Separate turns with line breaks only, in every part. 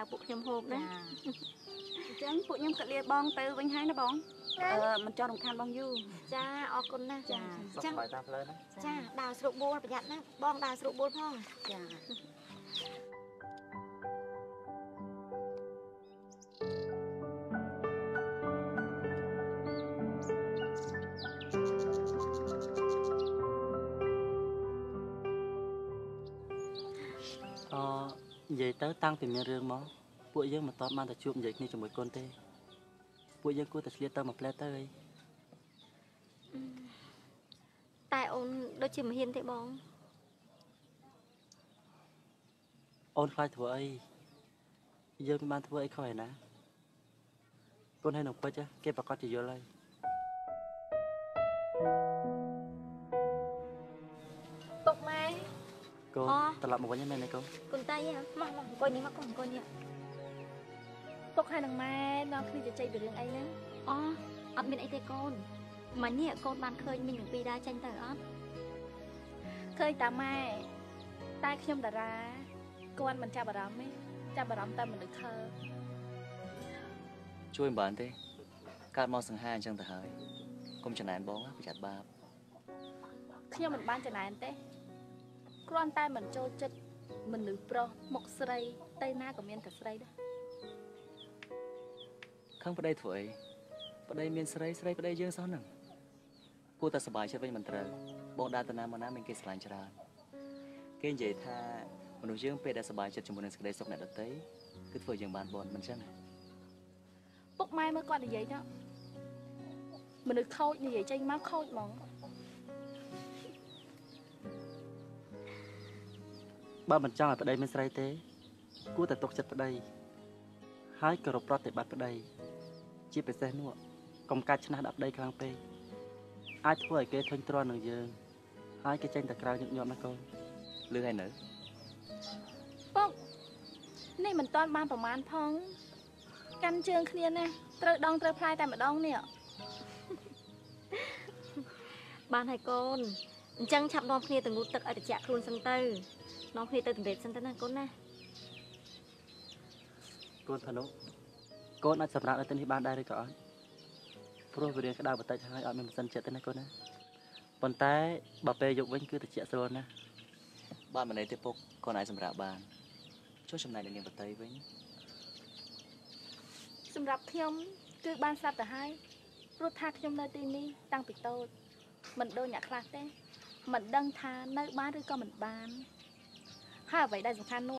ពួកខ្ញុំហូបណាអញ្ចឹងពួកខ្ញុំក៏លាបងទៅវិញហើយណាបងមិនចង់រំខានបងយូរចាអរគុណណាចាអញ្ចឹងតាមផ្លូវណាចាដើរស្រុកបួលប្រយ័ត្នណាបងដើរស្រុកបួលផងចា
និយាយទៅតាំងពីមានរឿងមកពួកយើងមិនតបបានទៅជួបនិយាយគ្នាជាមួយកូនទេពួកយើងគួរតែឆ្លៀតទៅមកផ្លែទៅអី
តែអូនដូចជាមិនហ៊ានទេបង
អូនខ្លាចធ្វើអីយើងមិនបានធ្វើអីខុសឯណាកូនហើយនឹងពេជ្រគេប្រកាសជាយល់ហើ
យពុកម៉ែ
កូនត្រឡប់មកវិញមែនទេកូនក
ូនតៃមកអង្គុយនេះមកកូនអង្គុយនេះពុកហើយនឹងម៉ែនាំគ្នាជជែកពីរឿងអីហ្នឹងអត់មានអីទេកូនម៉ានេះកូនបានឃើញមីងទាំងពីរដែរចេញទៅអត់ឃើញតាម៉ែតែខ្ញុំតារាគាត់មិនចាប់អារម្មណ៍ទេចាប់អារម្មណ៍តែមនុស្សខើ
ជួយមិនបានទេកើតមកសង្ហាអញ្ចឹងទៅហើយកុំចំណានបងប្រយ័ត្នបាប
ខ្ញុំមិនបានចំណានទេគ្រាន់តែមិនចូលចិត្តមនុស្សប្រុសមុខស្រីទៅណាក៏មានតែស្រីដែរ
ខឹងប្តីធ្វើអីប្តីមានស្រីស្រីប្តីយើងសោះហ្នឹងគួរតែសប្បាយចិត្តវិញមិនត្រូវបងដើរទៅណាមកណាមានគេស្រឡាញ់ច្រើនគេនិយាយថាមនុស្សយើងពេលដែលសប្បាយចិត្តជាមួយនឹងសេចក្តីសុខអ្នកដទៃគឺធ្វើយើងបានបនមិនចឹងទេ
ពុកម៉ែមើលគាត់និយាយទៅមនុស្សខូចនិយាយចេញមកខូចហ្មង
បើមិនចង់ឲ្យប្តីមានស្រីទេគួរតែទុកចិត្តប្តីហើយគោរពប្រតិបត្តិប្តីជាពិសេសនោះកុំកាច់ឆ្នះដាក់ប្តីខ្លាំងពេកអាចធ្វើឲ្យគេធុញទ្រាន់នឹងយើងហើយគេចេញតែក្រៅញឹកញាប់ណាកូន
លឺហើយនៅ
ពុកនេះមិនតាន់បានប្រមាណផងកាន់ជើងគ្នាណាត្រូវដងត្រូវផ្លាយតែម្ដងនេះបានហើយកូនអញ្ចឹងឆាប់នាំគ្នាទៅងូតទឹកឲ្យត្រជាក់ខ្លួនសិនទៅនាំគ្នាទៅទម្រាបសិនទៅណាកូនណា
កូនផានុកូនអាចសម្រាប់នៅទីនេះបានដែរឬក៏អត់ព្រោះវារៀងក្តៅបន្តិចហើយអត់មានម៉ាស៊ីនចិត្តទេណាកូនណាប៉ុន្តែបើពេលយកវិញគឺត្រជាក់ស្រួលណា
បានមិនអីទេពុកកូនអាចសម្រាប់បានចូលចំណែកនៅនាងបតីវិញ
សម្រាប់ខ្ញុំគឺបានស្រាប់ទៅហើយព្រោះថាខ្ញុំនៅទីនេះតាំងពីតូចមិនដូចអ្នកខ្លះទេមិនដឹងថានៅបានឬក៏មិនបានហើយអ្វីដែលសំខាន់នោះ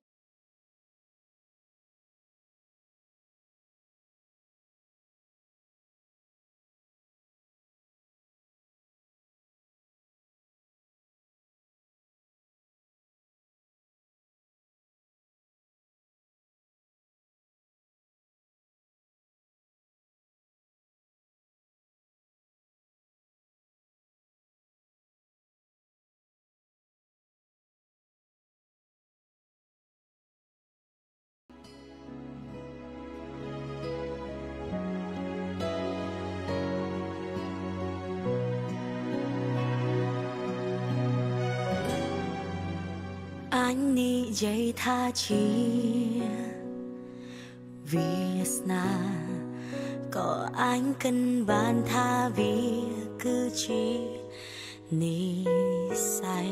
anh đi dây tha chi vì na có anh cần bàn tha vì cứ chi ni say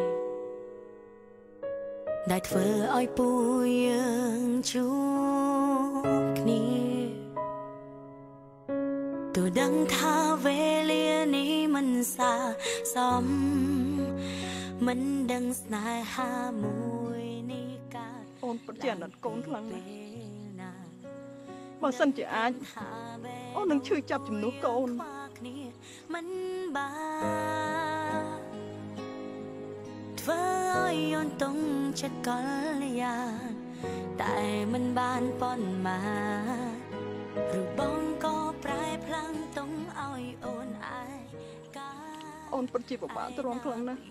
đại phở oi bùi chú kni từ đăng tha về lia ni mình xa xóm mình đang snai ha mùi ni ca
ôn bất chèn đặt côn thằng này bằng sân chị ai ôn đang chơi chập chùm nước côn
mình ba vỡ ơi ôn tung chất có ya tại mình ban pon mà rồi bong có prai plang tung oi ôn ai
ôn bất chì bảo tôi rong thằng này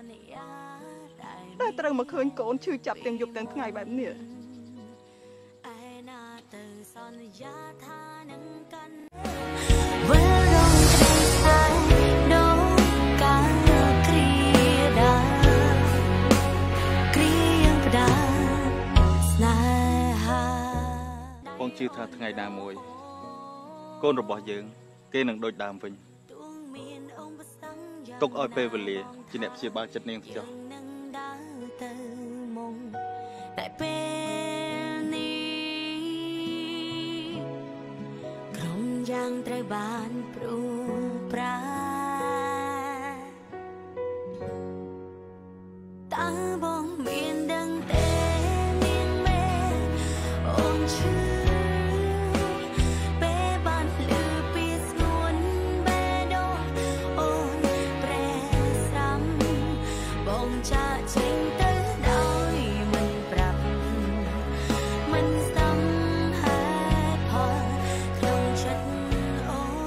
แต่ตรึงมาเคยโกนชื่อจับเตียงยุบเตียงไงแบบนี้
Hãy subscribe cho kênh Ghiền Mì Gõ để không bỏ lỡ
ថ្ងៃណាមួយកូនរបស់យើងគេនឹងដូចដើមវិញទុកឲ្យពេលវេលាជាអ្នកព្យាបាលចិត្តនាងទៅចុះ
តែពេលនេះក្រុមយ៉ាងត្រូវបានព្រួងប្រាតើបងមានដឹងទេនាងមេអូនឈឺពេលបានលឺពីស្ងួនបេះដូងអូនប្រេះស្រាំបងចាក់ចេញទៅដោយមិនប្រាប់មិនស្ដាំហេតុផលក្នុងចិត្តអូន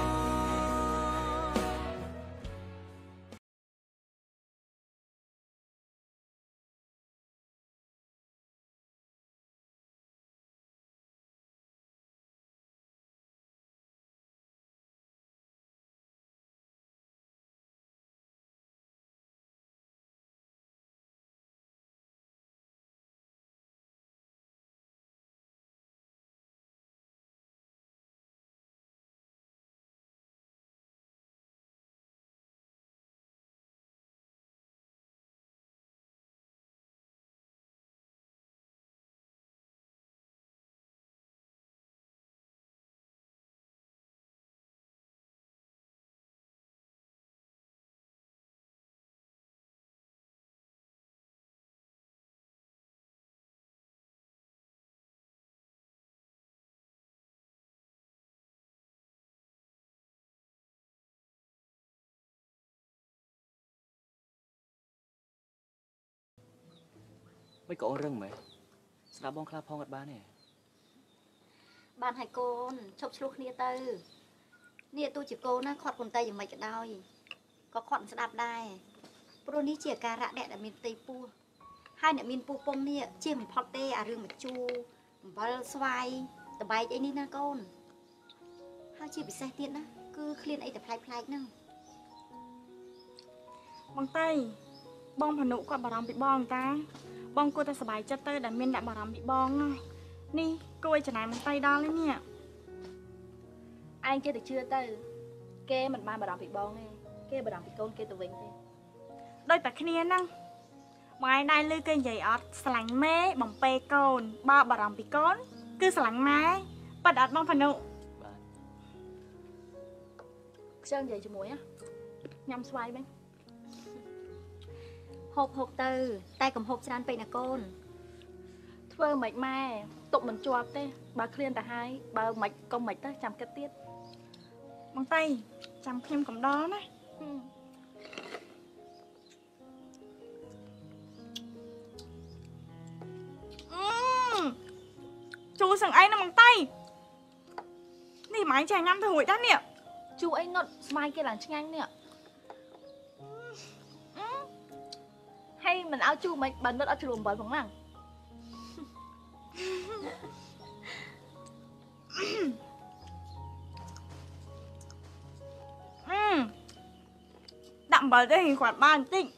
មិនក៏អូនរឹងមែនស្ដាប់បងខ្លះផងអត់បានទេ
បានហើយកូនឈប់ឆ្លោះគ្នាទៅនេះទូជាកូនណាខាត់ប៉ុន្តែយ៉ាងម៉េចក៏ដោយក៏ខាត់មិនស្ដាប់ដែរព្រោះនេះជាអាការៈអ្នកដែលមានផ្ទៃពោះហើយអ្នកមានពោះពងនេះជាមិនផុតទេអារឿងមកជូរអំបិលស្វាយតបែកអីនេះណាកូនហើយជាពិសេសទៀតណាគឺឃ្លានអីតែប្លែកៗហ្នឹង
បងតៃបងផនុគាត់បារម្ភពីបងតាបងគួរតែសប្បាយចិត្តទៅដែលមានអ្នកបារម្ភពីបងណានេះគួរឲ្យចំណាយបងតៃដល់នេះ
ឯងគេទៅជឿទៅគេមិនបានបារម្ភពីបងទេគេបារម្ភពីកូនគេទៅវិញទេ
ដូចតែគ្នាហ្នឹងម៉ែដែរឮគេនិយាយអត់ស្រឡាញ់ម៉ែបំពេកូនបើបារម្ភពីកូនគឺស្រឡាញ់ម៉ែប៉ិតអត់បងផនុ
បាទ
ខ្ជិលនិយាយជាមួយណាញ៉ាំស្វាយវិញហូបទៅតែកុំហូបច្រើនពេកណាកូនធ្វើមិនម៉ែទុកមិនជាប់ទេបើឃ្លានទៅហើយបើមិនកុំមិនទៅចាំគិតទៀត
បងតៃចាំខ្ញុំកំដរណាជូរសឹងអីណាបងតៃនេះម៉ែចាញ៉ាំទៅរួចដែរនេះ
ជូរអីនុតស្វាយគេឡើងឆ្ងាញ់នេះហើយមិនឲ្យជូរមិនបើនុតអត់ជ្រូកអំបិលផងណា
ដាក់អំបិលទៅរៀងគាត់បានបន្តិច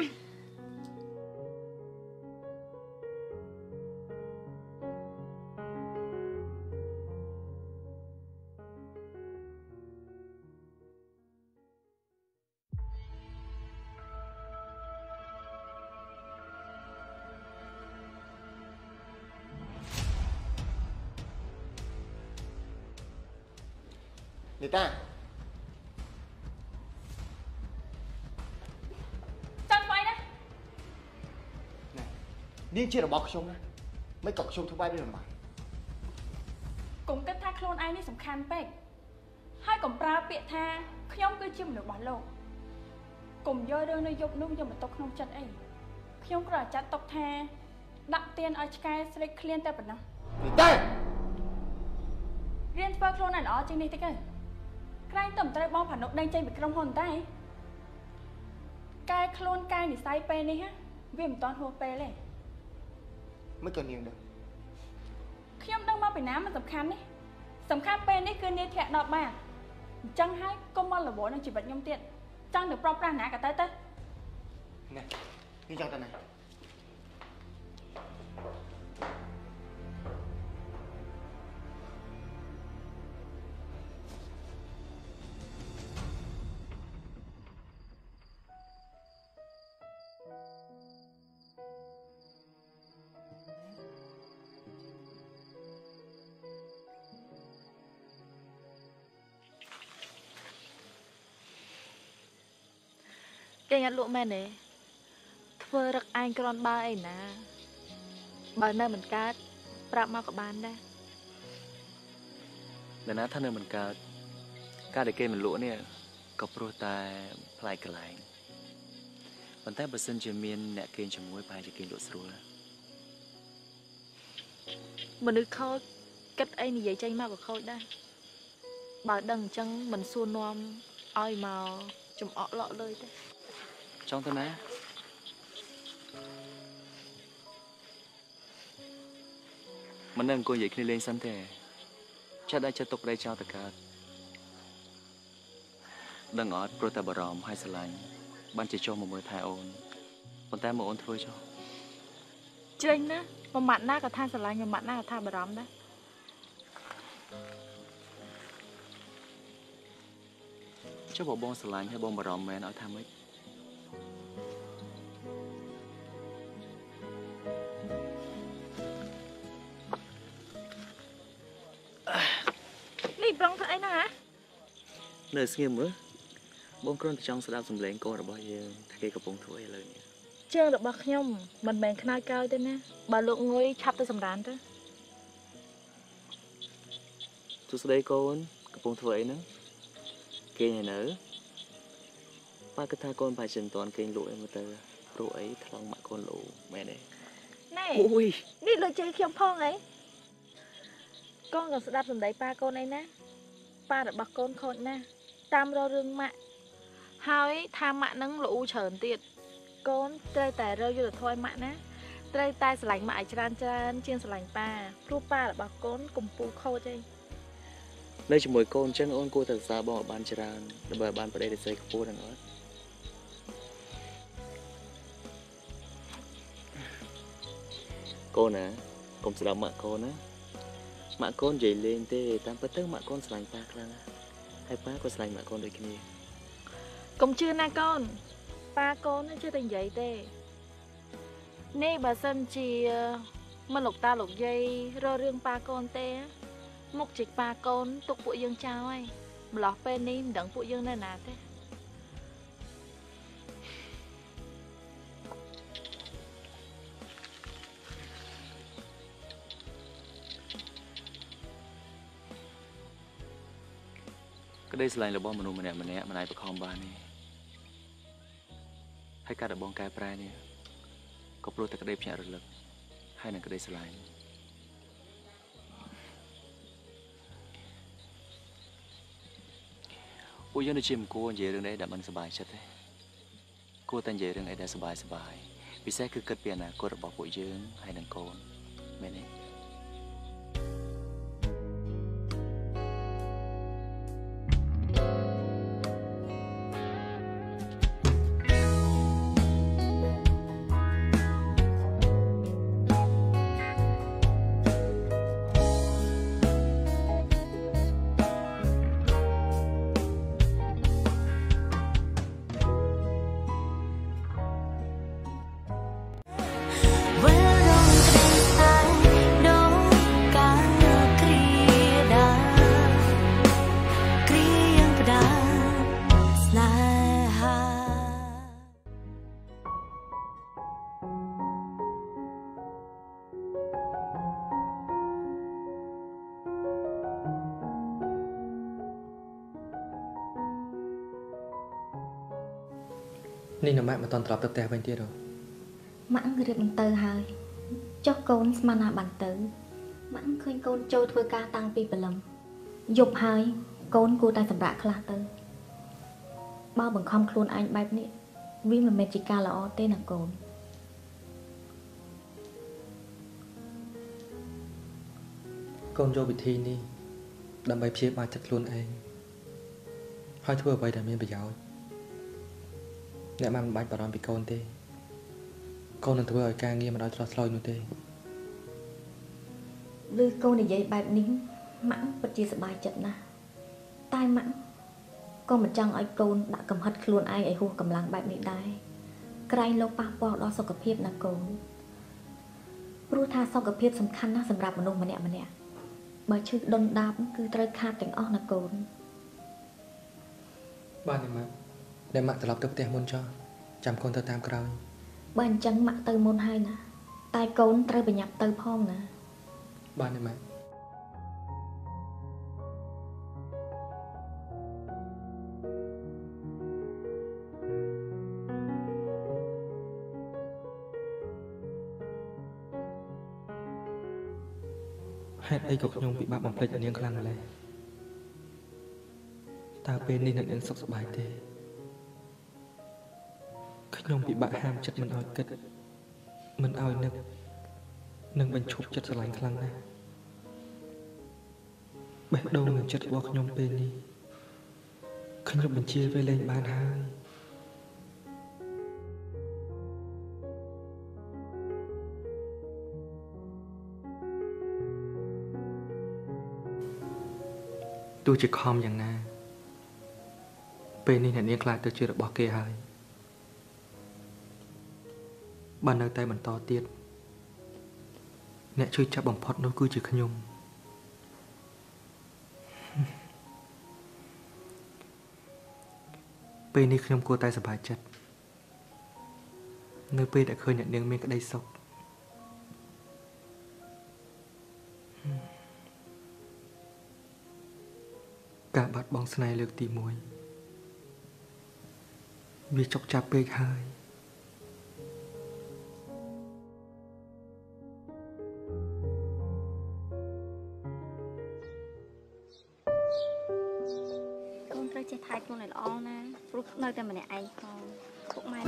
នេះតា
ចាំស្វាយណា
នាងជារបស់ខ្ញុំណាមិនក៏ខ្ញុំធ្វើបែបនេះមិនបានក
ុំគិតថាខ្លួនឯងនេះសំខាន់ពេកហើយកុំប្រើពាក្យថាខ្ញុំគឺជាមនុស្សរបស់លោកកុំយករឿងនៅយប់នោះយកមកទុកក្នុងចិត្តអីខ្ញុំគ្រាន់តែចាត់ទុកថាដាក់ទៀនឲ្យឆ្កែស្រេកឃ្លានតែប៉ុណ្ណោះ
នេះតា
រៀនធ្វើខ្លួនឲ្យល្អជាងនេះតិចទៅក្រែងតែមិនត្រូវបងផានុកដេញចេញពីក្រុមហ៊ុនតែកែខ្លួនកែនិស័យពេលនេះវាមិនតាន់ហួសពេលទេ
មិនក៏នាងដឹង
ខ្ញុំដឹងមកពីណាមិនសំខាន់នេះសំខាន់ពេលនេះគឺនាងធ្លាក់ដល់បាតអញ្ចឹងហើយកុំមករវល់នឹងជីវិតខ្ញុំទៀតចង់ទៅប្រោះប្រាស់ណាក៏ទៅ
ណែនាងចង់ទៅណា
អ
គេញ៉ាត់លក់មែនទេធ្វើរឹកឯងក្រនបើអីណាបើនៅមិនកើតប្រាប់មកក៏បានដែរ
នរណាថានៅមិនកើតការដែលគេមិនលក់នេះក៏ព្រោះតែផ្លែកន្លែងប៉ុន្តែបើសិនជាមានអ្នកគេងជាមួយប្រហែលជាគេងលក់ស្រួល
មនុស្សខូចគិតអីនិយាយចេញមកក៏ខូចដែរបើដឹងអញ្ចឹងមិនសួរនាំឲ្យមកចំអកលក់លើយទេ
ចង់ទៅណាមិននឹងអង្គុយនិយាយគ្នាលេងសិនទេចាត់ឲ្យចិត្តទុកប្តីចោលទៅកើតដឹងអត់ព្រោះតែបារម្ភហើយស្រឡាញ់បានជាចុះមកមើលថែអូនប៉ុន្តែមកអូនធ្វើចុះ
ជ្រេញណាមួយម៉ាត់ណាក៏ថាស្រឡាញ់មួយម៉ាត់ណាក៏ថាបារម្ភដែរ
ចុះបើបងស្រឡាញ់ហើយបងបារម្ភមែនឲ្យថាម៉េច
នេះប្រងធ្វើអីណាហ៎
នៅស្ងៀមមើលបងគ្រាន់តែចង់ស្ដាប់សំឡេងកូនរបស់យើងថាគេកំពុងធ្វើអីលើនេះ
ជើងរបស់ខ្ញុំមិនមែនខ្នើយក្រោយទេណាបើលោកងុយឆាប់ទៅសម្រានទៅ
សួស្ដីកូនកំពុងធ្វើអីហ្នឹងគេងនៅប៉ាគិតថាកូនប្រហែលជាមិនទាន់គេងលក់អីមើលទៅព្រោះអីថ្លង់ម៉ាក់កូនលូមែនទេ
ណែ
អូយ
នេះលោកជ័យខ្ញុំផងអីកូនក៏ស្ដាប់សំដីប៉ាកូនអីណាប៉ារបស់កូនខូចណាស់តាមរករឿងម៉ាក់ហើយថាម៉ាក់នឹងលូច្រើនទៀតកូនត្រូវតែរកយុទ្ធធម៌ម៉ាក់ណាត្រូវតែស្រឡាញ់ម៉ាក់ឲ្យច្រើនជាងស្រឡាញ់ប៉ាព្រោះប៉ារបស់កូនកំពូលខូចអី
នៅជាមួយកូនអញ្ចឹងអូនគួរតែសរសើរបងឲ្យបានច្រើនដើម្បីបានប្តីដែលស្រីខ្ពស់ហ្នឹងអត់កូនណាកុំស្ដាប់ម៉ាក់កូនណាម៉ាក់កូននិយាយលេងទេតាមពិតទៅម៉ាក់កូនស្រឡាញ់ប៉ាខ្លាំងណាស់ហើយប៉ាក៏ស្រឡាញ់ម៉ាក់កូនដូចគ្នា
កុំជឿណាកូនប៉ាកូនជឿតែនិយាយទេនេះបើសិនជាមិនលោកតាលោកយាយរករឿងប៉ាកូនទេមុខជីកប៉ាកូនទុកពួកយើងចោលហើយម្លោះពេលនេះមិនដឹងពួកយើងនៅណាទេ
ក្តីស្រឡាញ់របស់មនុស្សម្នាក់មិនអាចបង្ខំបានទេហើយការដែលបងកែប្រែនេះក៏ព្រោះតែក្តីភ្ញាក់រលឹកហើយនឹងក្តីស្រឡាញ់ពួកយើងដូចជាមិនគួរនិយាយរឿងនេះដែលមិនសប្បាយចិត្តទេគួរតែនិយាយរឿងអីដែលសប្បាយពិសេសគឺគិតពីអនាគតរបស់ពួកយើងហើយនឹងកូនមែនទេ
នេះនៅម៉ាក់មិនតន់ត្រឡប់ទៅផ្ទះវិញទៀតហ៎
ម៉ាក់រៀបមិនទៅហើយចុះកូនស្មានណាបានទៅម៉ាក់ឃើញកូនចូលធ្វើការតាំងពីព្រលឹមយប់ហើយកូនគួរតែសម្រាកខ្លះទៅបើបង្ខំខ្លួនឯងបែបនេះវាមិនមែនជាការល្អទេណាកូន
កូនយកវិធីនេះដើម្បីព្យាបាលចិត្តខ្លួនឯងហើយធ្វើអ្វីដែលមានប្រយោជន៍អ្នកមិនបាច់បារម្ភពីកូនទេកូននឹងធ្វើឲ្យការងារមិនឲ្យឆ្លោះឆ្លោយនោះទេ
ឬកូននិយាយបែបនេះម៉ាក់ពិតជាសប្បាយចិត្តណាស់តែម៉ាក់ក៏មិនចង់ឲ្យកូនដាក់កំហិតខ្លួនឯងឲ្យហួសកម្លាំងបែបនេះដែរក្រែងលោកប៉ះពាល់ដល់សុខភាពណាកូនព្រោះថាសុខភាពសំខាន់ណាស់សម្រាប់មនុស្សម្នាក់បើឈឺដុនដាបគឺត្រូវខាតទាំងអស់ណាកូន
បាទម៉ាក់ដែលម៉ាក់ត្រឡប់ទៅផ្ទះមុនចុះ
ចាំកូនទៅតាមក្រោយ
បើអញ្ចឹងម៉ាក់ទៅមុនហើយណាតែកូនត្រូវប្រញាប់ទៅផងណា
បានទេម៉ាក់ហេតុអីក៏ខ្ញុំពិបាកបំភ្លេចអ្នកនាងខ្លាំងម្ល៉េះតើពេលនេះអ្នកនាងសុខសប្បាយទេខ្ញុំពិបាកហាមចិត្តមិនឲ្យគិតមិនឲ្យនឹកនឹងបញ្ឈប់ចិត្តស្រឡាញ់ខ្លាំងណាស់បេះដូងនឹងចិត្តរបស់ខ្ញុំពេលនេះខ្ញុំបញ្ជាវាលែងបានហើយទោះជាខំយ៉ាងណាពេលនេះអ្នកនាងខ្លាចទៅជារបស់គេហើយបើនៅតែបន្តទៀតអ្នកជួយចាប់បំផុតនោះគឺជាខ្ញុំពេលនេះខ្ញុំគួរតែសប្បាយចិត្តនៅពេលដែលឃើញអ្នកនាងមានក្តីសុខការបាត់បង់ស្នេហ៍លើកទី1វាចុកចាប់ពេកហើយក
ូនត្រូវចេះថែខ្លួនឲ្យល្អណាព្រោះនៅតែម្នាក់ឯងផងពុកម៉ែ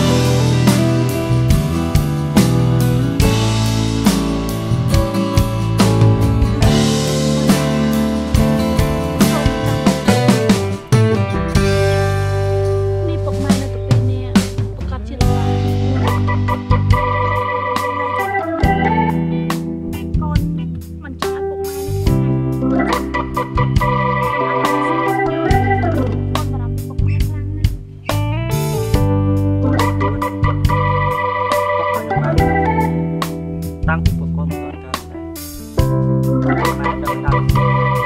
តាំងពីពួកគាត់មកដល់កើតដែរ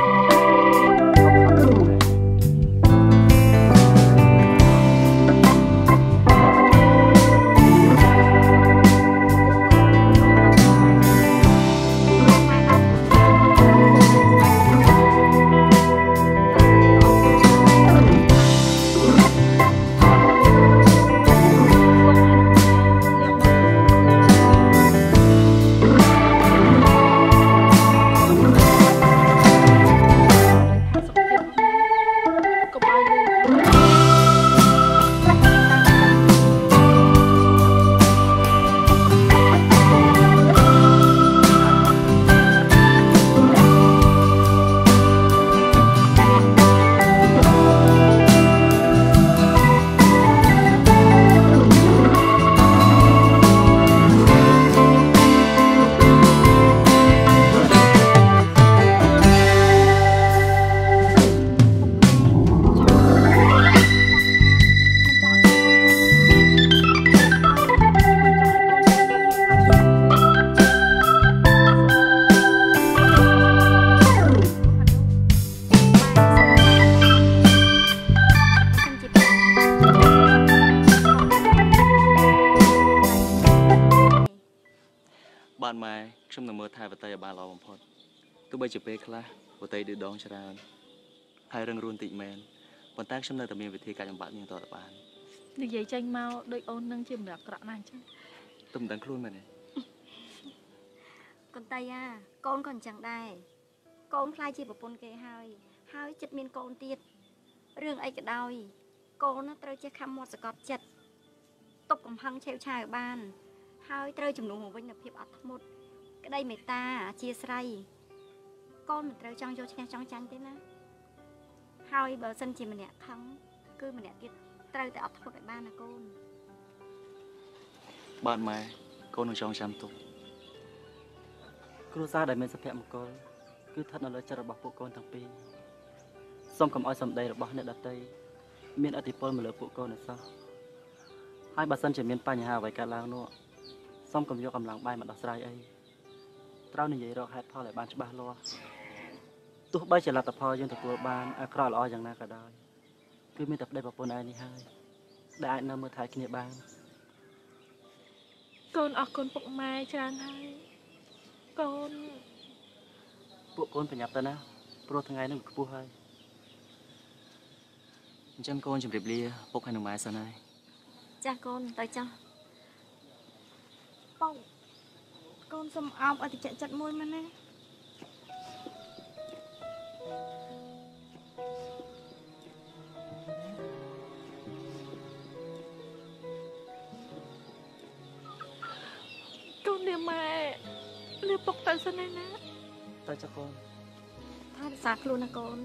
បានម៉ែខ្ញុំនឹងមើលថែវតីឲ្យបានល្អបំផុតទោះបីជាពេលខ្លះវតីឌឺដងច្រើនហើយរឹងរូនតិចមែនប៉ុន្តែខ្ញុំនៅតែមានវិធីកាច់បំបាក់នាងតទៅបាន
និយាយចេញមកដូចអូននឹងជាម្នាក់អាក្រក់ណាស់អញ្ចឹង
ទុំមិនដឹងខ្លួនមែនទេ
កូនតៃអាកូនក៏អញ្ចឹងដែរកូនខ្លាចជាប្រពន្ធគេហើយចិត្តមានកូនទៀតរឿងអីក៏ដោយកូនណាត្រូវចេះខំមាត់សកត់ចិត្តទប់កំហឹងឆេវឆាវឲ្យបានហើយត្រូវជំនួសមកវិញនូវភាពអត់ធ្មត់ក្តីមេត្តាអធ្យាស្រ័យកូនមិនត្រូវចង់យកឈ្នះចង់ចាញ់ទេណាហើយបើសិនជាម្នាក់ខឹងគឺម្នាក់ទៀតត្រូវតែអត់ធ្មត់ឲ្យបានណាកូន
បាទម៉ែកូននឹងចងចាំទុក
គ្រួសារដែលមានសុភមង្គលគឺស្ថិតនៅលើចិត្តរបស់ពួកកូនទាំងពីរសូមកុំឲ្យសម្ដីរបស់អ្នកដទៃមានឥទ្ធិពលមកលើពួកកូនឲ្យសោះហើយបើសិនជាមានបញ្ហាអ្វីកើតឡើងនោះសូមកុំយកកម្លាំងបាយមកដោះស្រាយអីត្រូវនិយាយរកហេតុផលឲ្យបានច្បាស់លាស់ទោះបីជាលទ្ធផលយើងទទួលបានអាក្រក់ល្អយ៉ាងណាក៏ដោយគឺមានតែប្តីប្រពន្ធឯងនេះហើយដែលអាចនៅមើលថែគ្នាបានក
ូនអរគុណពុកម៉ែច្រើនហើយកូន
ពួកកូនប្រញាប់ទៅណាព្រោះថ្ងៃនេះវាខ្ពស់ហើយ
អញ្ចឹងកូនជម្រាបលាពុកហើយនឹងម៉ែសិនហើយ
ចាស់កូនទៅចាស់
បងកូនសុំអោបឲ្យតិចចិត្តមួយមែនណា
កូនលាម៉ែលាពុកទៅសិនណា
ទៅចុះកូន
ថែរក្សាខ្លួនណាកូន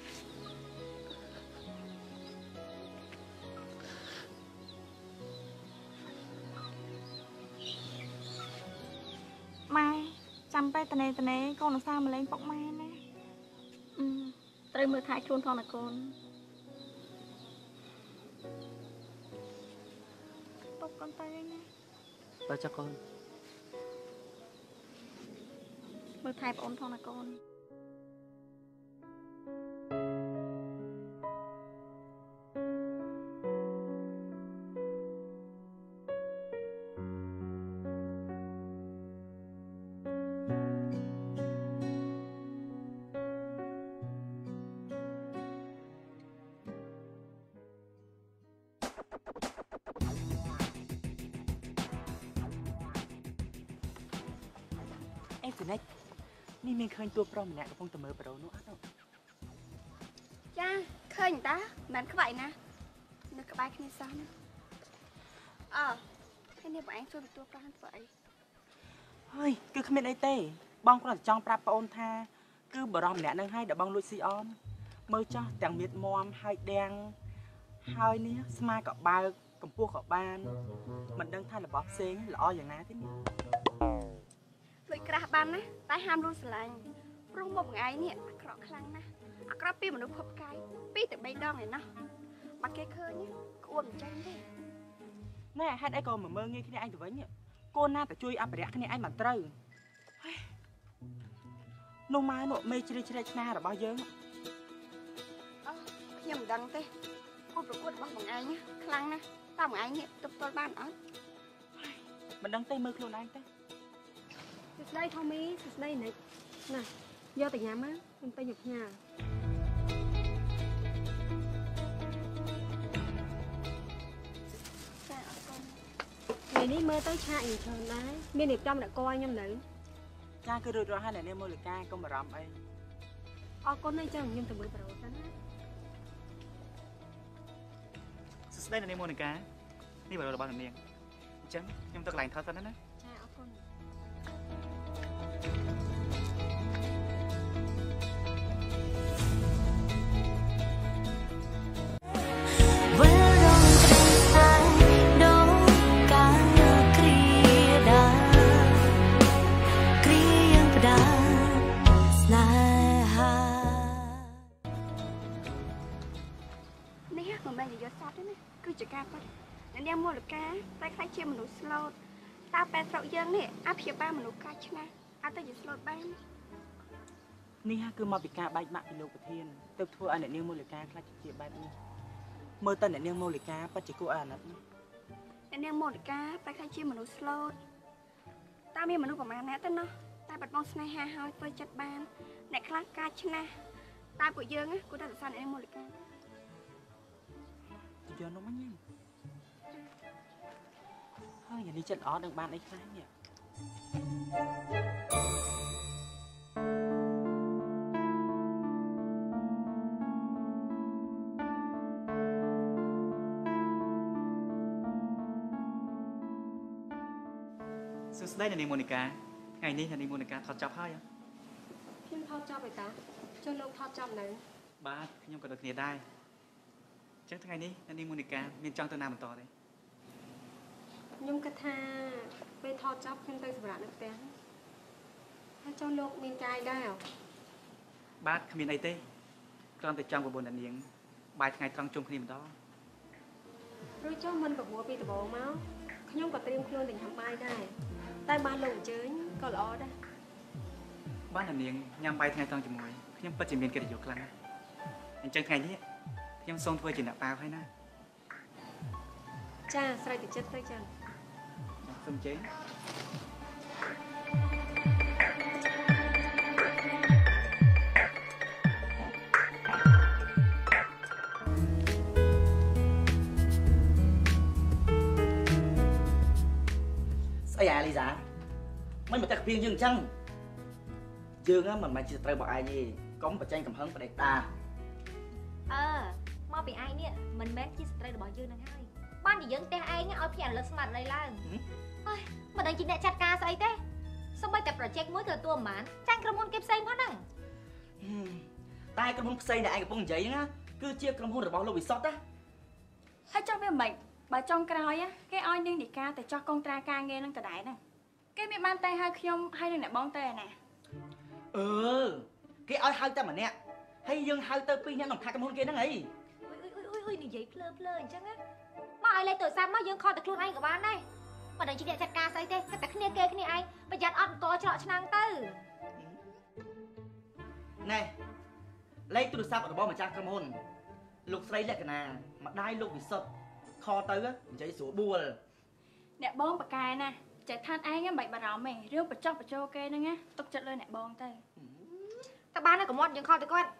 ម៉ែចាំបែតនេកូនឧស្សាហ៍មកលេងពុកម៉ែណា
ត្រូវមើលថែខ្លួនផងណាកូន
ពុកកូនទៅណា
ទៅចុះកូន
មើលថែប្អូនផងណាកូន
អេហ្វនិចនេះមានឃើញតួប្រុសម្នាក់កំពុងតែមើលប្រូនោះអត់
ចាឃើញតាមិនខ្វាយណានៅក្បែរគ្នាសោះណាហើយនេះបងឯងជួយទទួលប្រាំធ្វើអី
ហើយគឺគ្មានអីទេបងគ្រាន់តែចង់ប្រាប់ប្អូនថាគឺបរិមម្នាក់នឹងឲ្យដែលបងលួចស៊ីអនមើលចាស់ទាំងមៀតមមហើយដាំងហើយនេះស្មាក៏បើកកម្ពស់ក៏បានមិនដឹងថារបស់ផ្សេងល្អយ៉ាងណាទេនេះ
លួចក្រាស់បានណាតែហាមលួចស្រឡាញ់ព្រោះមកបងឯងនេះអាក្រក់ខ្លាំងណាស់អាក្រក់ពីមនុស្សភពកាយ2 ទៅ 3 ដងឯណោះបើគេឃើញក្អួតមិនចាញ់ទេ
ណែហេតុអីក៏មើងងាយគ្នាឯងទៅវិញកូនណាតែជួយអភិរក្សគ្នាឯងមិនត្រូវនោះម៉ែនោះមេជ្រេជ្រែកឆ្នារបស់យើង
ខ្ញុំមិនដឹងទេគូប្រកួតរបស់បងឯងខ្លាំងណាស់តើបងឯងនេះទប់ទល់បានអត់
មិនដឹងទេមើលខ្លួនឯងទេ
សួស្ដីថូមីសួស្ដីនិចណាយកទៅញ៉ាំមកខ្ញុំទៅយកផ្ញើ
ចាអរគុណ
ថ្ងៃនេះមើលទៅឆាកយ៉ាងច្រើនដែរមានរៀបចំដាក់កឲ្យខ្ញុំនៅ
ចាគឺរួចរាល់ហើយអ្នកនាងមូលិកាកុំបារម្ភអី
អរគុណណាស់ចឹងខ្ញុំទៅមើលប្រូសិនណា
សួស្ដីអ្នកនាងមូនីកានេះបរិបទរបស់អ្នកនាងអញ្ចឹងខ្ញុំទៅកន្លែងថតសិនណា
ចាអរគុណ
គឺជាការពិតអ្នកនាងមូលិកាតែខ្លាចជាមនុស្សស្លូតតើបែបស្រុកយើងនេះអភិបាលមនុស្សកាចឆ្នះអាចទៅជាស្លូតបាន
នេះគឺមកពីការបែកបាក់ពីលោកប្រធានទើបធ្វើឲ្យអ្នកនាងមូលិកាខ្លាចជាបែបនេះមើលទៅអ្នកនាងមូលិកាពិតជាគួរឲ្យអាណិតណាស់
អ្នកនាងមូលិកាតែខ្លាចជាមនុស្សស្លូតតើមានមនុស្សប្រមាណណាទៅណោះតែបាត់បង់ស្នេហាហើយធ្វើចិត្តបានអ្នកខ្លះកាចឆ្នះតែពួកយើងគួរតែរក្សាអ្នកនាងមូលិកា
យកនំញ៉ាំហើយយ៉ាងនេះចិត្តល្អនឹងបានអីខ្លះនេះ
សួស្ដីអ្នកនាងមូនីកាថ្ងៃនេះអ្នកនាងមូនីកាថតចប់ហើយ
ខ្ញុំថតចប់ហើយតាចុះលោកថតចប់នៅ
បាទខ្ញុំក៏ដូចគ្នាដែរអញ្ចឹងថ្ងៃនេះអ្នកនាងមូនីកាមានចង់ទៅណាបន្តទេ
ខ្ញុំគិតថាពេលថតចប់ខ្ញុំទៅសម្រាប់នៅផ្ទះហើយចុះលោកមានកាយដែរ
បាទគ្មានអីទេគ្រាន់តែចង់ប្រពន្ធអ្នកនាងបាយថ្ងៃត្រង់ជុំគ្នាម្ដង
ឬចុះមិនប្រមូលពីដំបូងមកខ្ញុំក៏ត្រៀមខ្លួនទៅញ៉ាំបាយដែរតែបានលោកអញ្ជើញក៏ល្អដែរ
បាទអ្នកនាងញ៉ាំបាយថ្ងៃត្រង់ជាមួយខ្ញុំពិតជាមានកិត្តិយសខ្លាំងណាស់អញ្ចឹងថ្ងៃនេះខ្ញុំសូមធ្វើជាអ្នកប៉ាវហើយណា
ចចាស្រ័យតិចចិត្តទៅចឹង
សូមចេញ
ស្អីអាលីសាមិនមកតែព្រៀងយើងអញ្ចឹងយើងមិនមែនជាត្រូវបងឯងទេកុំបច្ចេកកំហឹងបដិតា
មកពីឯងនេះមិនមែនជាស្ត្រីរបស់យើងនឹងហើយបានជាយើងផ្ទះឯងឲ្យភ្ញាក់រលឹកស្មារតីឡើងអើយមិនដឹងជាអ្នកចាត់ការស្អីទេសូម្បីតែ project មួយក៏ទួលមិនបានចាញ់ក្រុមហ៊ុនគេផ្សេងផងហ្នឹង
តែក្រុមហ៊ុនផ្សេងដែលឯងកំពុងនិយាយហ្នឹងគឺជាក្រុមហ៊ុនរបស់លោកវិសុទ្ធណា
ហើយចង់វាមិនបើចង់ក្រោយគេឲ្យនាងនីកាទៅចោះកងត្រាការងារនឹងដដែលហ្នឹងគេមានបានតែហៅខ្ញុំហើយនឹងអ្នកបងទៅឯណា
គេឲ្យហៅតែម្នាក់ហើយយើងហៅទៅ2នាក់ក្នុងខាក្រុមហ៊ុនគេហ្នឹងអី
អុយនិយាយភ្លើអញ្ចឹងណាមកឲ្យលេខទូរស័ព្ទមកយើងខលតែខ្លួនឯងក៏បានដែរមិនដឹងជាអ្នកចាត់ការស្អីទេតែគ្នាគេគ្នាឯងប្រយ័ត្នអត់អង្គច្រកឆ្នាំងទៅ
ណែលេខទូរស័ព្ទរបស់ម្ចាស់ក្រុមហ៊ុនលោកស្រីលក្ខណាម្ដាយលោកវិសុទ្ធខលទៅនិយាយស្រួលបួល
អ្នកបងប៉កែណាចេះថាឯងមិនបាច់បារម្ភទេរឿងបញ្ចុះបញ្ចូលគេហ្នឹងណាទុកចិត្តលើអ្នកបងទៅ
តែបានតែកុំអត់យើងខលទៅគាត់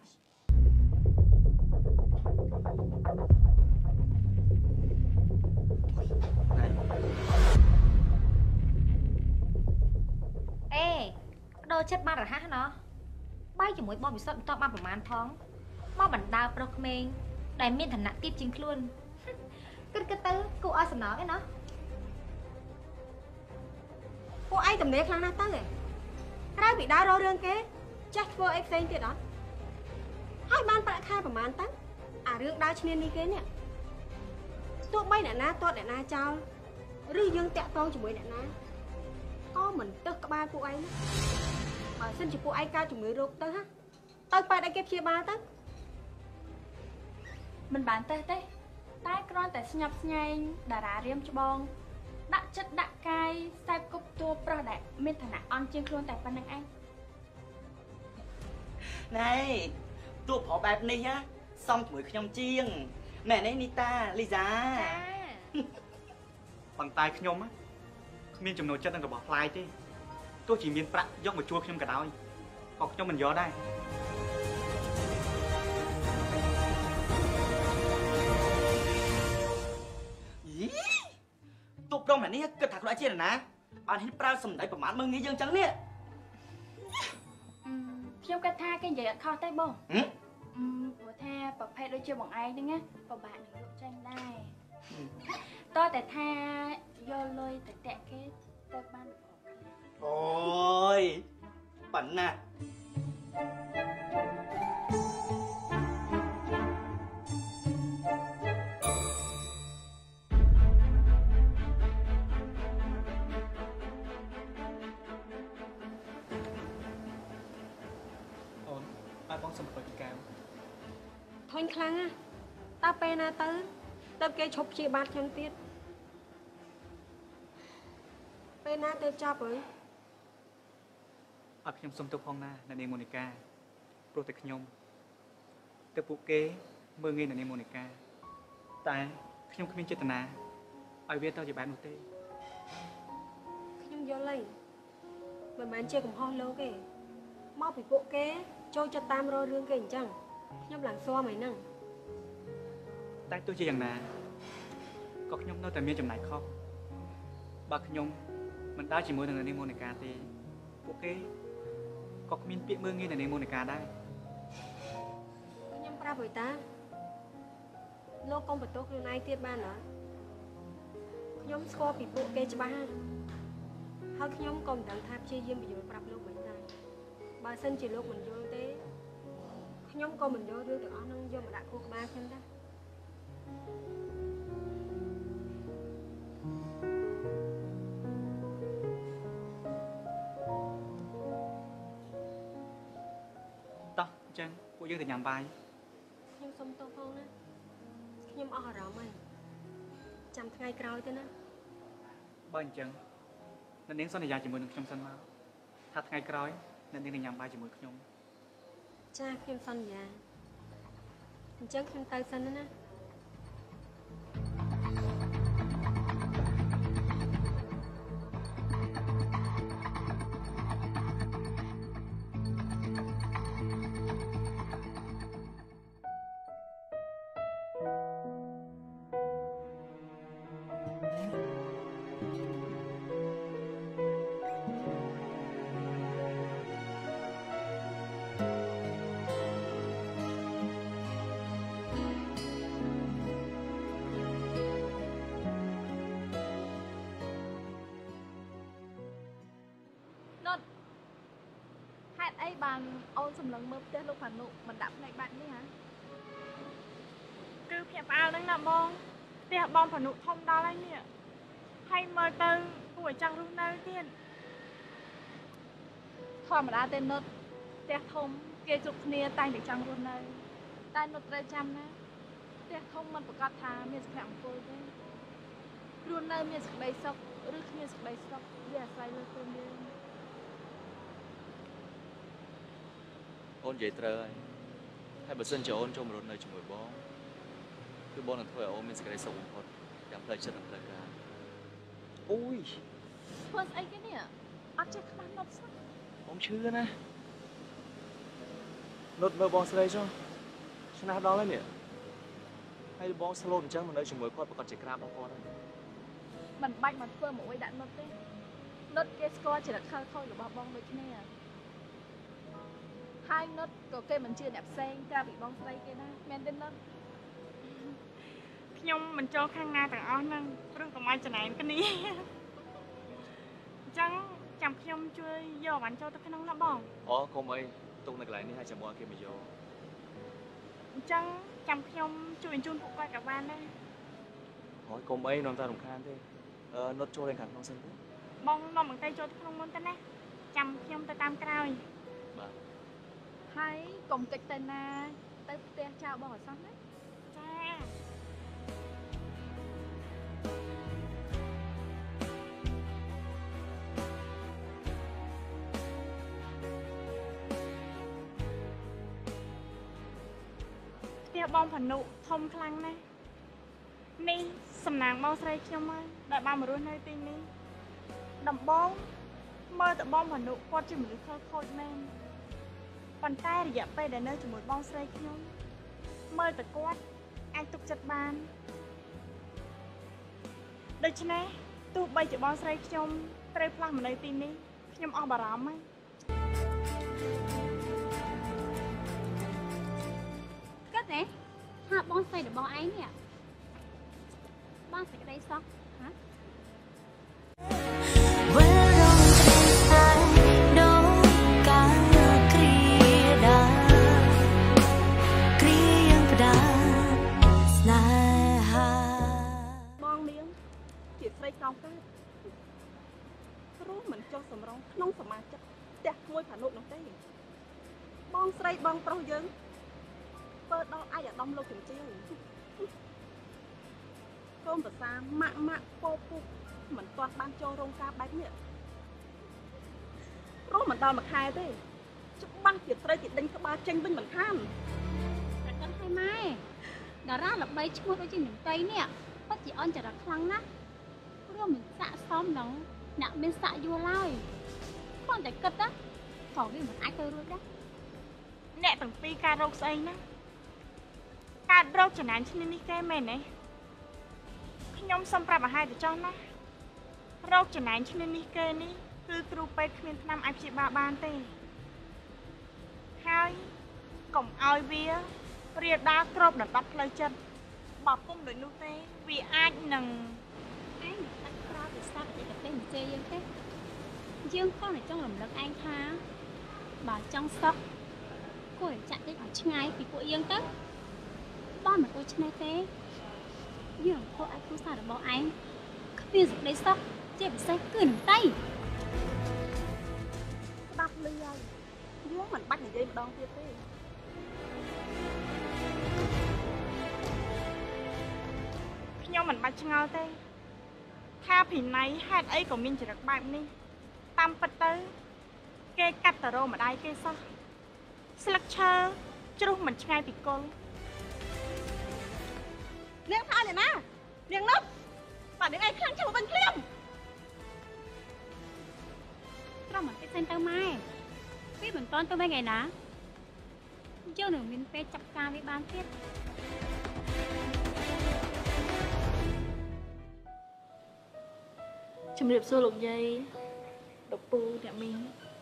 អេដូរចិត្តបានរហ័សណោះបាយជាមួយបងវិសុទ្ធមិនតបបានប្រមាណផងមកបណ្ដាប្រុសក្មេងដែលមានឋានៈទាបជាងខ្លួនគិតទៅគួរឲ្យសំណងឯណោះ
ពួកឯងតំណែងខ្លាំងណាស់ទៅក្រៅពីដើររករឿងគេចេះធ្វើអីផ្សេងទៀតអត់ហើយបានប្រាក់ខែប្រហែលទៅអារឿងដើរឈ្នានីគេនេះទោះបីអ្នកណាទាត់អ្នកណាចោលឬយើងតាក់ទងជាមួយអ្នកណាក៏មិនទឹះក្បាលពួកឯងបើសិនជាពួកឯងកើតជំងឺរោគទៅហ่ะទៅប៉ែតឲ្យគេព្យាបាលទៅ
មិនបានទេតែគ្រាន់តែស្ញប់ស្ញែងតារារៀមច្បងដាក់ចិត្តដាក់កាយខ្សែគប់តួប្រុសដែលមានឋានៈអន់ជាងខ្លួនតែប៉ុណ្្នឹងឯង
ណែតួប្រុសបែបនេះណាសំជាមួយខ្ញុំជាងណែនេះនីតាលីសា
ប៉ុន្តែខ្ញុំគ្មានចំណូលចិត្តនឹងរបស់ផ្លាយទេទោះជាមានប្រាក់យកមកជួលខ្ញុំក៏ដោយក៏ខ្ញុំមិនយកដែរ
ទូប្រុសម្នាក់នេះគិតថាខ្លួនឯងជាណាបានហ៊ានប្រើសម្ដីប្រមាថមើងងាយយើងចឹងនេះ
ខ្ញុំគិតថាគេនិយាយអត់ខុសទេបងព្រោះថាប្រភេទដូចជាបងឯងហ្នឹងណាពិបាកនឹងយកចេញដែរតើតែថាយកលុយទៅតាក់គេទៅបាន
អូយប៉ណ្ណា
បងសុំទៅពីកែវ
ធុញខ្លាំងណាតើពេលណាទៅគេឈប់ព្យាបាលខ្ញុំទៀតពេលណាទៅចប់ហើយ
អត់ខ្ញុំសុំទៅផងណាអ្នកនាងម៉ូនីកាព្រោះតែខ្ញុំទៅពួកគេមើងងាយអ្នកនាងម៉ូនីកាតែខ្ញុំគ្មានចេតនាឲ្យវាទៅជាបែបនោះទេ
ខ្ញុំយល់ហើយមិនមែនជាកំហុសលោកទេមកពីពួកគេចូលចិត្តតាមរករឿងគេអញ្ចឹងខ្ញុំឡើងស៊ាំហើយហ្នឹង
តែទោះជាយ៉ាងណាក៏ខ្ញុំនៅតែមានចំណែកខុសបើខ្ញុំមិនដើរជាមួយនឹងអ្នកនាងម៉ូនីកាទេពួកគេក៏គ្មានពាក្យមើងងាយអ្នកនាងម៉ូនីកាដែរ
ខ្ញុំប្រាប់ហើយតាលោកកុំបន្ទោសខ្លួនឯងទៀតបានអត់ខ្ញុំស្គាល់ពីពួកគេច្បាស់ហើយខ្ញុំក៏មិនដឹងថាព្យាយាមបញ្យល់ប្រាប់លោកមិនដែរបើសិនជាលោកមិនយល់ទេខ្ញុំក៏មិនយករឿងទាំងអស់ហ្នឹងយកមកដាក់ខួរក្បាលខ្ញុំដែរ
តោះអញ្ចឹងពួកយើងទៅញ៉ាំបាយ
ខ្ញុំសុំទោសផងណាខ្ញុំអស់អារម្មណ៍ហើយចាំថ្ងៃក្រោយទៅណា
បើអញ្ចឹងអ្នកនាងសន្យាជាមួយនឹងខ្ញុំសិនមកថាថ្ងៃក្រោយអ្នកនាងនឹងញ៉ាំបាយជាមួយខ្ញុំ
ចាខ្ញុំសន្យាអញ្ចឹងខ្ញុំទៅសិនណា
ហេតុអីបានអូនសម្លឹងមើលផ្ទះលោកផានុមិនដាក់ផ្នែកបាត់នេះហ៎គឺភ្ញាក់ផ្អើលហ្នឹងណាបងផ្ទះបងផានុធំដល់ហើយនេះហើយមើលទៅគួរឲ្យចង់រស់នៅទៀតធម្មតាទេនុតផ្ទះធំគេគ្រប់គ្នាតែងតែចង់រស់នៅតែនុតត្រូវចាំណាផ្ទះធំមិនប្រកាសថាមានសុភមង្គលទេរស់នៅមានសេចក្តីសុខឬគ្មានសេចក្តីសុខវាអាស្រ័យលើខ្លួនយើង
អូននិយាយត្រូវហើយបើសិនជាអូនចូលមករស់នៅជាមួយបងគឺបងនឹងធ្វើឲ្យអូនមានសេចក្តីសុខបំផុតទាំងផ្លូវចិត្តនិងផ្លូវកាយអូយ
ធ្វើស្អីគេនេះអត់ចេះខ្មាស់នុតសោះ
បងឈឺណានុតមើលបងស្រីចុះឆ្នះដល់ហើយនេះហើយបងស្លូតអញ្ចឹងមកនៅជាមួយគាត់ប្រកាសជាក្រាបដល់គាត់ហើយ
មិនបាច់មកធ្វើមួយដាក់នុតទេនុតគេស្គាល់ចរិតខលខូចរបស់បងដូចគ្នាហើយនុតក៏គេមិនជឿអ្នកផ្សេងក្រៅពីបងស្រីគេណាមែនទេនុតខ្ញុំមិនចូលខាងណាទាំងអស់ហ្នឹងព្រឹងកុំឲ្យចំណែនគ្នាអញ្ចឹងចាំខ្ញុំជួយយកវ៉ាន់ចូលទៅក្នុងណាបង
អូកុំអីទុកនៅកន្លែងនេះហើយចាំបងគេមកយក
អញ្ចឹងចាំខ្ញុំជួយបញ្ជូនពួកគាត់ក៏បានដែរ
ហើយកុំអីនាំតែរំខានទេនុតចូលលេងខាងក្នុងសិនទេ
បងនាំបង្កៃចូលទៅក្នុងមុនទៅណាចាំខ្ញុំទៅតាមក្រោយ
បាទ
ហើយកុំកិច្ចទៅណាទៅផ្ទះចៅបងអត់សោះណាចា ផ្ទះបងផានុធំខ្លាំងណាស់នេះសំណាងបងស្រីខ្ញុំហើយដែលបានមករស់នៅទីនេះដំបងមើលទៅបងផានុគាត់ជាមនុស្សខលខូចមែនប៉ុន្តែរយៈពេលដែលនៅជាមួយបងស្រីខ្ញុំមើលទៅគាត់អាចទុកចិត្តបានដូច្នេះទោះបីជាបងស្រីខ្ញុំត្រូវផ្លាស់មកនៅទីនេះខ្ញុំអស់បារម្ភហើយ
គិតទេថាបងស្រីរបស់ឯងនេះបងសេចក្តីសុខហ៎
បងនាងជាស្រីកោងកើតព្រោះមិនចុះសម្រងក្នុងសមាជិកផ្ទះមួយផានុនោះទេបងស្រីបងប្រុសយើងធ្វើដល់ឯកឧត្តមលោកជំទាវកូនប្រសាម៉ាក់ពោពុកមិនទាន់បានចូលរោងការបែបនេះព្រោះមិនដល់មួយខែទេច្បាស់ជាត្រូវគេដេញក្បាលចេញវិញមិនខាន
តែគិតឲ្យម៉ែតារាល្បីឈ្មោះដូចជានឹងតៃនេះពិតជាអន់ចរិតខ្លាំងណាស់ព្រោះមិនស័កសមនឹងអ្នកមានស័កយល់ឡើយគ្រាន់តែគិតណាក៏វាមិនអាចទៅរួចដែរ
អ្នកទាំងពីរការរោគស្អីណាការរោគចំណានឈ្នានេះគេមែនទេខ្ញុំសូមប្រាប់អាហារទៅចោះណារោគចំណានឈ្នានេះគេនេះគឺគ្រូពេទ្យគ្មានថ្នាំអាចព្យាបាលបានទេហើយកុំឲ្យវាព្រាលដាលគ្របដណ្ដប់ផ្លូវចិត្តបើពុំដូចនោះទេវាអាចនឹង
ឯងអត់ក្រោយពីស្ដាប់តែប្រទេសនិយាយយើងទេយើងក៏តែចង់រំលឹកឯងថាបើចង់សុខគួរចាក់តិចឲ្យឆ្ងាយពីពួកយើងទៅបើមិនដូចឆ្នេះទេយើងធ្វើឲ្យគ្រួសាររបស់ឯងគ្មានសេចក្តីសុខជាពិសេសគឺនឹងតៃ
ស្ដាប់លឺហើយយើងមិនបាច់និយាយម្ដងទៀតទេ
ខ្ញុំមិនបាច់ឆ្ងល់ទេថាភីណៃហេតុអីក៏មានចរិតបែបនេះតាមពិតទៅគេកាត់តរោម្ដាយគេសោះស្លឹកឈើជ្រុះមិនឆ្ងាយពីគល់
នាងថាអ្នកណានាងនោះបើនាងឯងខ្លាំងចាំមកវិញភ្លាម
ត្រង់មកតិចសិនទៅម៉ែវាមិនតន់ទៅវិញឯណាយើងនឹងមានពេលចាប់ការវាបានទៀត
ចជំរាបសួរលោកយាយលោកពូអ្នកមីង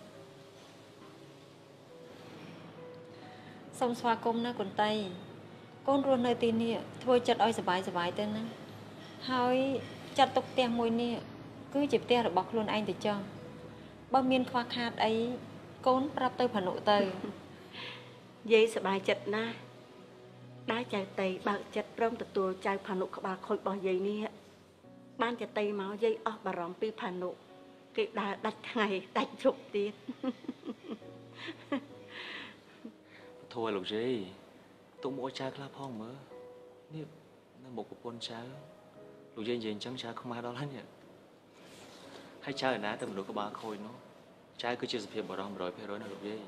សូមស្វាគមន៍ណាកូនតៃកូនរស់នៅទីនេះធ្វើចិត្តឲ្យសប្បាយទៅណាហើយចាត់ទុកផ្ទះមួយនេះគឺជាផ្ទះរបស់ខ្លួនឯងទៅចុះបើមានខ្វះខាតអីកូនប្រាប់ទៅផានុទៅ
យាយសប្បាយចិត្តណាស់ដែលចៅតៃបើកចិត្តព្រមទទួលចៅផានុក្បាលខូចរបស់យាយនេះបានចៅតៃមកយាយអស់បារម្ភពីផានុគេដើរដាច់ថ្ងៃដាច់ជប់ទៀត
ធួលោកយាយទុកមកឲ្យចៅខ្លះផងមើលនេះនៅមុខប្រពន្ធចៅលោកយាយនិយាយអញ្ចឹងចៅខ្មាស់ដល់ហើយនេះហើយចៅឯណាទៅមនុស្សក្បាលខូចនោះចៅគឺជាសភាពបរោះ 100% ណាលោកយាយ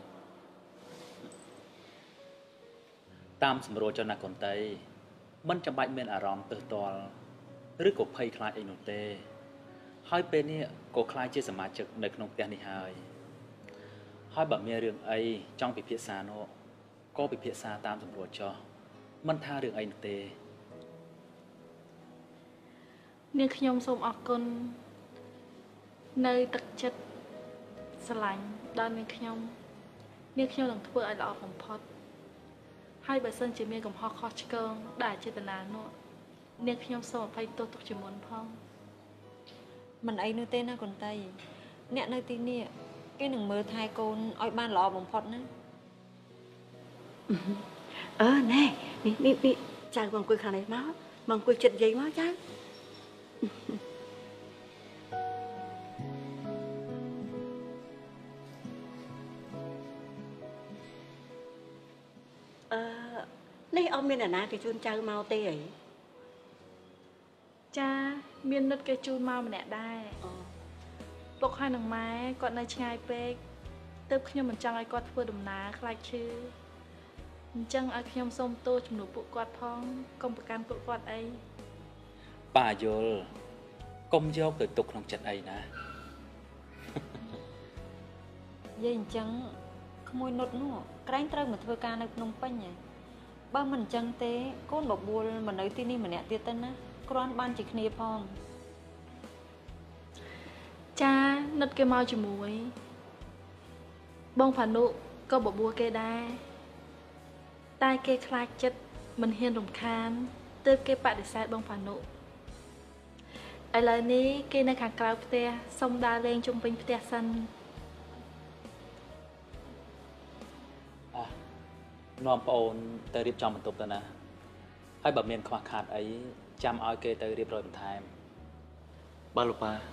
តាមសម្រួលចុះណាកូនតៃមិនចាំបាច់មានអារម្មណ៍ទើសទាល់ឬក៏ភ័យខ្លាចអីនោះទេហើយពេលនេះក៏ខ្លាចជាសមាជិកនៅក្នុងផ្ទះនេះហើយបើមានរឿងអីចង់ពិភាក្សានោះក៏ពិភាក្សាតាមសម្រួលចុះមិនថារឿងអីនោះទេ
នាងខ្ញុំសូមអរគុណនៅទឹកចិត្តស្រឡាញ់ដល់នាងខ្ញុំនឹងធ្វើឲ្យល្អបំផុតហើយបើសិនជាមានកំហុសខុសឆ្គងដែលចេតនានោះនាងខ្ញុំសូមអភ័យទោសទុកជាមុនផងមិនអីនោះទេណាកូនតៃអ្នកនៅទីនេះគេនឹងមើលថែកូនឲ្យបានល្អបំផុតណា
ណែនេះចៅមកអង្គុយខាងនេះមកអង្គុយចិត្តយាយមកចៅនេះអត់មានអ្នកណាគេជូនចៅមកទេអី
ចាមាននិតគេជូនមកម្នាក់ដែរពុកហើយនឹងម៉ែគាត់នៅឆ្ងាយពេកទើបខ្ញុំមិនចង់ឲ្យគាត់ធ្វើដំណើរខ្លាចឈឺអញ្ចឹងឲ្យខ្ញុំសូមទោសជំនួសពួកគាត់ផងកុំប្រកាន់ពួកគាត់អី
ប៉ាយល់កុំយកទៅទុកក្នុងចិត្តអីណា
យាយអញ្ចឹងក្មួយនុតនោះក្រែងត្រូវមកធ្វើការនៅភ្នំពេញហ៎បើមិនអញ្ចឹងទេកូនបបួលមកនៅទីនេះម្នាក់ទៀតទៅណាគ្រាន់បានជាគ្នាផង
ចានិតគេមកជាមួយបងផានុក៏បបួលគេដែរតែគេខ្លាចចិត្តមិនហ៊ានរំខានទើបគេបដិសេធបងផានុឥឡូវនេះគេនៅខាងក្រៅផ្ទះសុំដើរលេងជុំវិញផ្ទះសិន
នាំប្អូនទៅរៀបចំបន្ទប់ទៅណាហើយបើមានខ្វះខាតអីចាំឲ្យគេទៅរៀបរយបន្ថែមបាទលោកប៉ា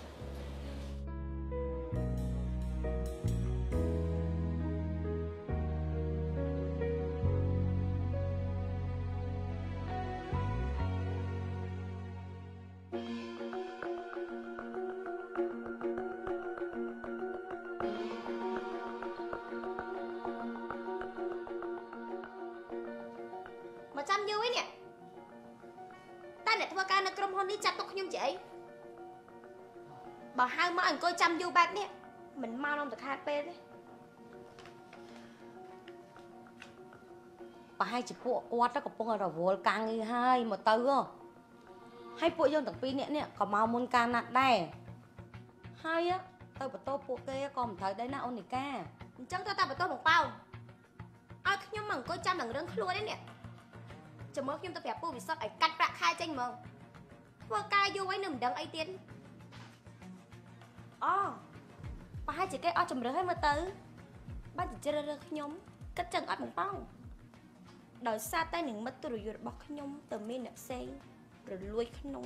មកចាំយូរឯនេះតែអ្នកធ្វើការនៅក្រុមហ៊ុននេះចាត់ទុកខ្ញុំជាអីបើហៅមកអង្គុយចាំយូរបែបនេះមិនមកនំតខាតពេលទេប្រហែលជាពួកគាត់កំពុងរវល់ការងារហើយមកទៅហើយពួកយើងទាំងពីរនាក់នេះក៏មកមុនការណាត់ដែរហើយទៅបន្ទោពួកគេក៏មិនត្រូវដែរណាអូននីកាអញ្ចឹងទៅតែបន្ទោបងប៉ោឲ្យខ្ញុំមកអង្គុយចាំនឹងរឿងខ្លួននេះចាំមើលខ្ញុំទៅប្រាប់ពូវិសុទ្ធឲ្យកាត់ប្រាក់ខែចេញហ្មងធ្វើការយូរហើយនឹងមិនដឹងអីទៀតអូប្រហែលជាគេអត់ជំរឿហើយមើលទៅបាច់ជ្រើសរើសខ្ញុំគិតចឹងអត់បងប៉ោដោយសារតែនឹងមិត្តរយល់របស់ខ្ញុំទៅមានអ្នកផ្សេងរលួយក្នុង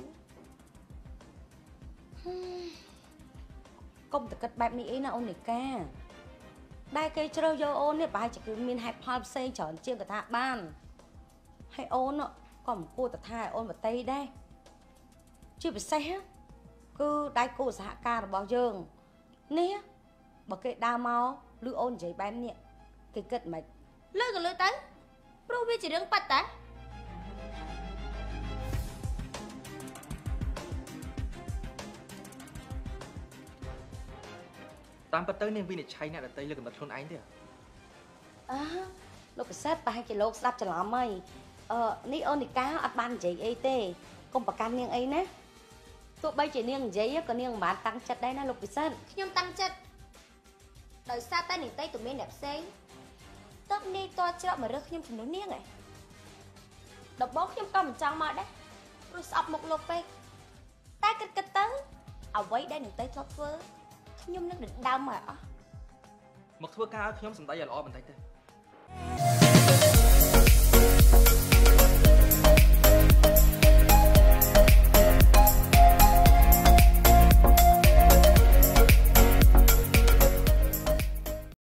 កុំតែគិតបែបនេះអីណាអូននីកាដែលគេជ្រើសយកអូននេះប្រហែលជាគឺមានហេតុផលផ្សេងច្រើនជាងកថាបានហើយអូនក៏មិនគួរទៅថាឲ្យអូនបតីដែរជាពិសេសគឺដៃគូសហការរបស់យើងនេះបើគេដើរមកឬអូននិយាយបែបនេះគេគិតមិនលើក៏លើទៅព្រោះវាជារឿងប៉ាត់តា
តាមពិតទៅនាងវិនិច្ឆ័យអ្នកដតីលើកំណត់ខ្លួនឯងទេ
លោកកសែតប្រហែលជាលោកស្ដាប់ច្រឡំហើយនេះអូននីកាអត់បាននិយាយអីទេកុំប្រកាន់នាងអីណាទ
ទោះបីជានាងនិយាយក៏នាងមិនបានតាំងចិត្តដែរណាលោកពិសិដ្ឋខ្ញុំតាំងចិត្តដោយសារតែនីតិទំមានអ្នកផ្សេងតើនាយតច្រកមករើសខ្ញុំជំនួសនាងឯងដំបូងខ្ញុំក៏មិនចង់មកដែរព្រោះស្អប់មុខលោកពេកតែគិតទៅអ្វីដែលនីតិធ្លាប់ធ្វើខ្ញុំនឹងដណ្ដើមមកអស់
មកធ្វើការឲ្យខ្ញុំសម្ដីឲ្យល្អបន្តិចទៅ